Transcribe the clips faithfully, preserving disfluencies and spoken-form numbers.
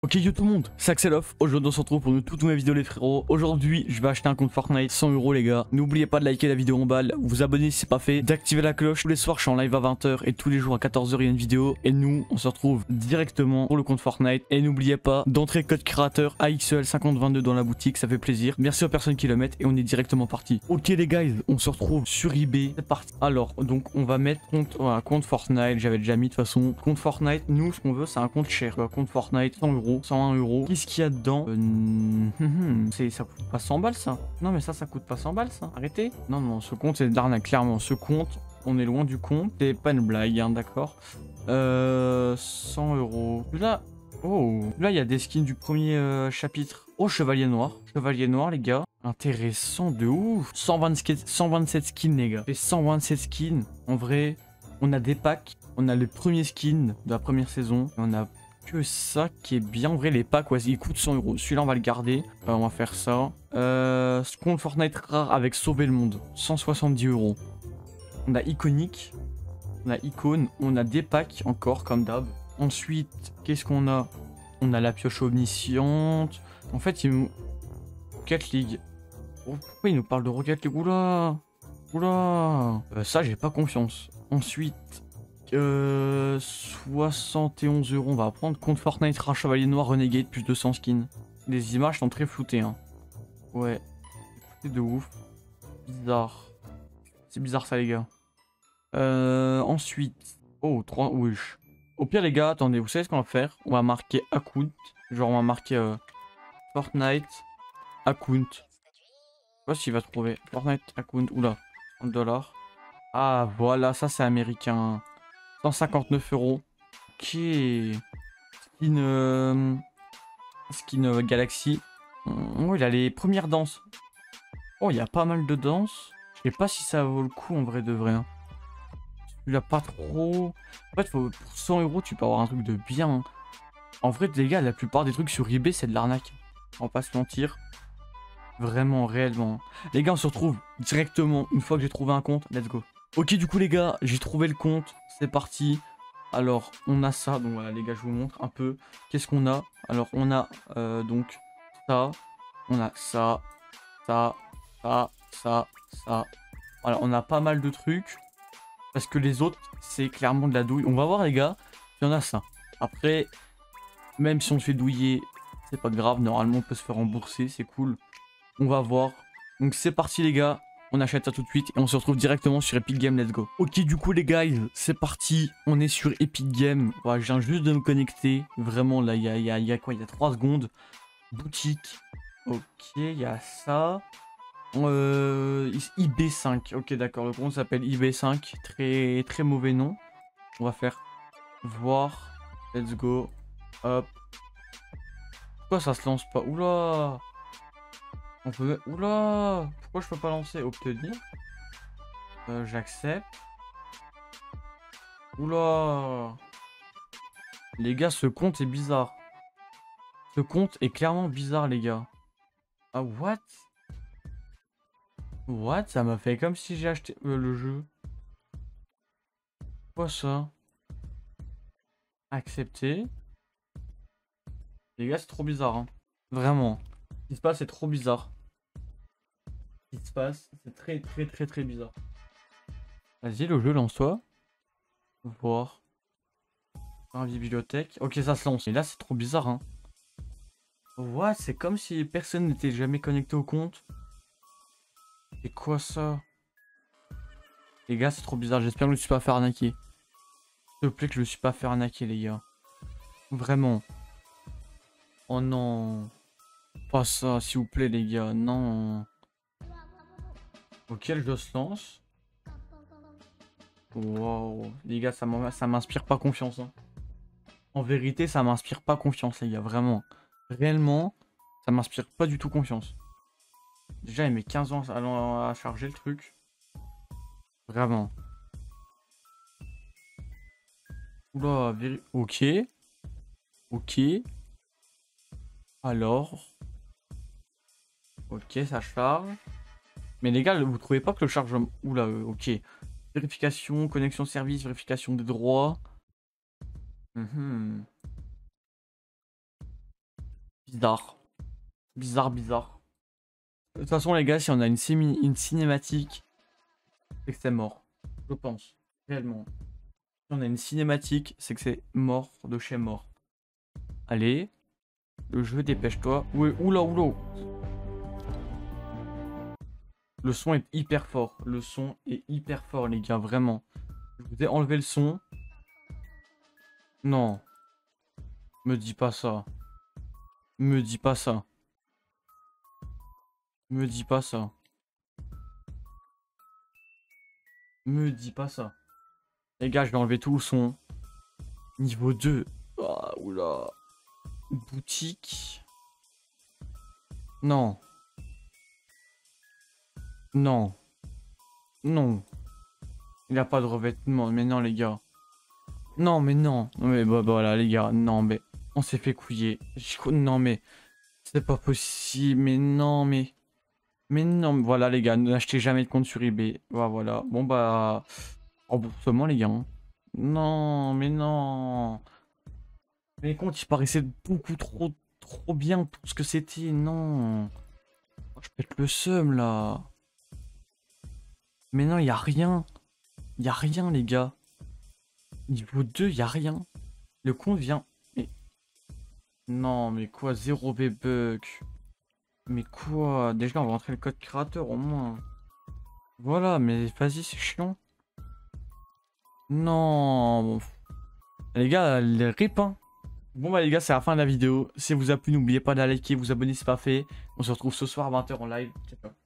Ok yo tout le monde, c'est Axelof. Aujourd'hui on se retrouve pour une toute nouvelle vidéo les frérots. Aujourd'hui je vais acheter un compte Fortnite cent euros les gars. N'oubliez pas de liker la vidéo en bas, vous abonner si c'est pas fait, d'activer la cloche. Tous les soirs je suis en live à vingt heures et tous les jours à quatorze heures il y a une vidéo. Et nous on se retrouve directement pour le compte Fortnite. Et n'oubliez pas d'entrer code créateur A X E L cinquante vingt-deux dans la boutique, ça fait plaisir. Merci aux personnes qui le mettent et on est directement parti. Ok les guys, on se retrouve sur eBay, c'est parti. Alors donc on va mettre compte, voilà, compte Fortnite, j'avais déjà mis de toute façon. Compte Fortnite, nous ce qu'on veut c'est un compte cher. Un compte Fortnite cent euros, cent un euros. Qu'est-ce qu'il y a dedans euh, c'est, ça coûte pas cent balles ça. Non mais ça ça coûte pas cent balles ça. Arrêtez. Non non, ce compte c'est de l'arnaque clairement. Ce compte, on est loin du compte. C'est pas une blague hein, d'accord. Euh, cent euros. Là, oh, là il y a des skins du premier euh, chapitre. Oh, chevalier noir. Chevalier noir les gars. Intéressant de ouf. cent vingt-sept skins les gars. Et cent vingt-sept skins. En vrai, on a des packs. On a les premiers skins de la première saison. On a que ça qui est bien. En vrai, les packs, ouais, ils coûtent cent euros. Celui-là, on va le garder. Euh, on va faire ça. Euh, ce compte Fortnite rare avec Sauver le Monde. cent soixante-dix euros. On a iconique. On a icône. On a des packs encore, comme d'hab. Ensuite, qu'est-ce qu'on a? On a la pioche omnisciente. En fait, il nous... Rocket League. Oh, pourquoi il nous parle de Rocket League? Oula. Oula. Euh, ça, j'ai pas confiance. Ensuite... Euh, soixante et onze euros, on va prendre compte Fortnite Rare Chevalier Noir Renegade plus deux cents skins. Les images sont très floutées hein. Ouais, c'est de ouf. Bizarre. C'est bizarre ça les gars. Euh, ensuite, oh trois, oui. Au pire les gars, attendez, vous savez ce qu'on va faire? On va marquer account, genre on va marquer euh, Fortnite account. Je sais pas s'il va trouver Fortnite account. Oula, trente dollars. Ah voilà, ça c'est américain. cent cinquante-neuf euros. Ok. Skin, euh... Skin euh, Galaxy. Oh, il a les premières danses. Oh, il y a pas mal de danses. Je sais pas si ça vaut le coup en vrai de vrai. Hein. Il a pas trop. En fait, faut... pour cent euros, tu peux avoir un truc de bien. Hein. En vrai, les gars, la plupart des trucs sur eBay, c'est de l'arnaque. On va pas se mentir. Vraiment, réellement. Les gars, on se retrouve directement une fois que j'ai trouvé un compte. Let's go. Ok, du coup, les gars, j'ai trouvé le compte. C'est parti. Alors, on a ça. Donc, voilà, les gars, je vous montre un peu. Qu'est-ce qu'on a? Alors, on a euh, donc ça. On a ça. Ça. Ça. Ça. Ça. Voilà, on a pas mal de trucs. Parce que les autres, c'est clairement de la douille. On va voir, les gars. Il y en a ça. Après, même si on se fait douiller, c'est pas grave. Normalement, on peut se faire rembourser. C'est cool. On va voir. Donc, c'est parti, les gars. On achète ça tout de suite et on se retrouve directement sur Epic Games, let's go. Ok, du coup les guys, c'est parti. On est sur Epic Games. Voilà, je viens juste de me connecter. Vraiment, là, il y a, y, a, y a quoi? Il y a trois secondes. Boutique. Ok, il y a ça. Euh, I B cinq. Ok, d'accord. Le compte s'appelle I B cinq. Très, très mauvais nom. On va faire voir. Let's go. Hop. Pourquoi ça se lance pas? Oula. On peut... Oula. Pourquoi je peux pas lancer? Obtenir. Euh, J'accepte. Oula. Les gars, ce compte est bizarre. Ce compte est clairement bizarre, les gars. Ah, what? What? Ça m'a fait comme si j'ai acheté euh, le jeu. Quoi ça? Accepter. Les gars, c'est trop bizarre. Hein. Vraiment. Ce qui se passe, c'est trop bizarre. Ce qui se passe, c'est très, très, très, très bizarre. Vas-y, le jeu, lance-toi. Voir. Dans la bibliothèque. Ok, ça se lance. Et là, c'est trop bizarre. Hein. What? C'est comme si personne n'était jamais connecté au compte. C'est quoi ça? Les gars, c'est trop bizarre. J'espère que je ne suis pas fait arnaquer. S'il te plaît que je ne suis pas fait arnaquer, les gars. Vraiment. Oh non. Pas ça, s'il vous plaît, les gars. Non. Ok, le jeu se lance. Wow. Les gars, ça m'inspire pas confiance. Hein. En vérité, ça m'inspire pas confiance, les gars. Vraiment. Réellement, ça m'inspire pas du tout confiance. Déjà, il met quinze ans à, à charger le truc. Vraiment. Oula, véri... Ok. Ok. Alors. Ok, ça charge. Mais les gars, vous trouvez pas que le chargement... Oula, euh, ok. Vérification, connexion service, vérification des droits. Mm-hmm. Bizarre. Bizarre, bizarre. De toute façon, les gars, si on a une, sémi une cinématique, c'est que c'est mort. Je pense. Réellement. Si on a une cinématique, c'est que c'est mort de chez mort. Allez. Le jeu, dépêche-toi. Ouais, oula, oula. Le son est hyper fort. Le son est hyper fort, les gars, vraiment. Je vous ai enlevé le son. Non. Me dis pas ça. Me dis pas ça. Me dis pas ça. Me dis pas ça. Les gars, je vais enlever tout le son. Niveau deux. Ah, oula. Boutique. Non. Non. Non. Il a pas de revêtement. Mais non, les gars. Non, mais non. Non, mais bah, bah, voilà, les gars. Non, mais on s'est fait couiller. Je... Non, mais c'est pas possible. Mais non, mais. Mais non, voilà, les gars. N'achetez jamais de compte sur eBay. Bah, voilà. Bon, bah. Remboursement, les gars. Hein. Non, mais non. Mais les comptes, ils paraissaient beaucoup trop, trop bien pour ce que c'était. Non. Je pète le seum, là. Mais non, il y a rien. Il y a rien, les gars. Niveau deux, il y a rien. Le compte vient... Mais... Non, mais quoi? Zéro V-Buck. Mais quoi? Déjà, on va rentrer le code créateur, au moins. Voilà, mais vas-y, c'est chiant. Non. Les gars, les rip, hein. Bon bah les gars, c'est la fin de la vidéo. Si ça vous a plu, n'oubliez pas de la liker, vous abonner si c'est pas fait. On se retrouve ce soir à vingt heures en live. Ciao, ciao.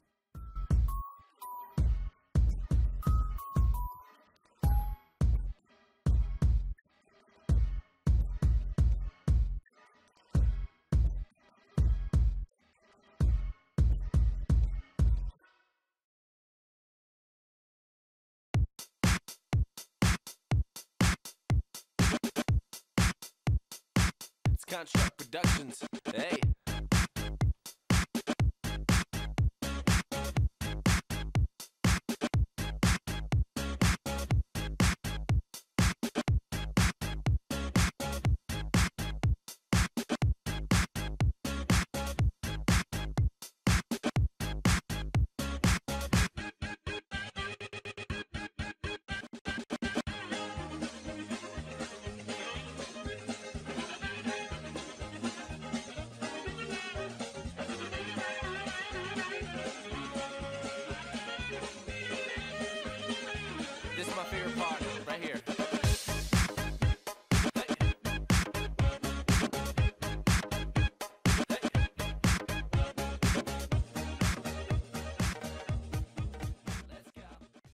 Construct Productions. Hey.